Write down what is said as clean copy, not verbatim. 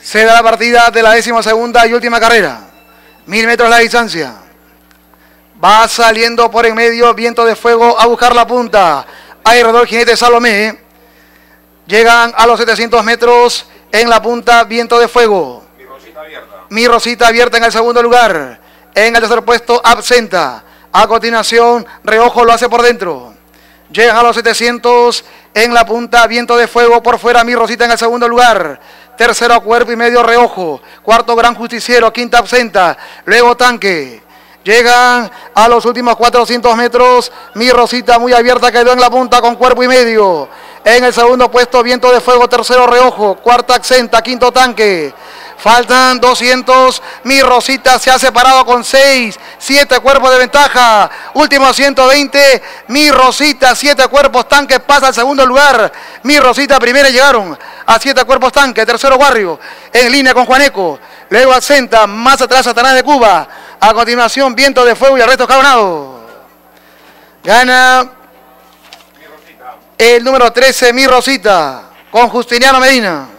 Se da la partida de la 12ª y última carrera. 1000 metros la distancia. Va saliendo por en medio, Viento de Fuego a buscar la punta. Ahí rodó el jinete Salomé. Llegan a los 700 metros en la punta, Viento de Fuego. Mi Rosita abierta en el segundo lugar. En el tercer puesto, Absenta. A continuación, Reojo lo hace por dentro. Llegan a los 700 en la punta, Viento de Fuego. Por fuera, Mi Rosita en el segundo lugar. Tercero, Cuerpo y Medio, Reojo. Cuarto, Gran Justiciero. Quinta, Absenta. Luego, Tanque. Llegan a los últimos 400 metros. Mi Rosita muy abierta quedó en la punta con Cuerpo y Medio. En el segundo puesto, Viento de Fuego. Tercero, Reojo. Cuarta, Absenta. Quinto, Tanque. Faltan 200. Mi Rosita se ha separado con 6. 7 cuerpos de ventaja. Último 120. Mi Rosita, 7 cuerpos. Tanque pasa al segundo lugar. Mi Rosita primero llegaron a 7 cuerpos. Tanque. Tercero, Barrio. En línea con Juaneco. Luego Absenta. Más atrás, Satanás de Cuba. A continuación, Viento de Fuego y el resto escalonado. Gana el número 13, Mi Rosita, con Justiniano Medina.